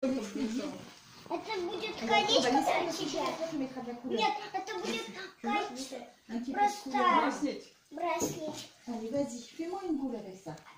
Это будет колечко для тебя. Нет, это будет кольцо. Просто браслет. Allez, vas-y, fais-moi une boule avec ça.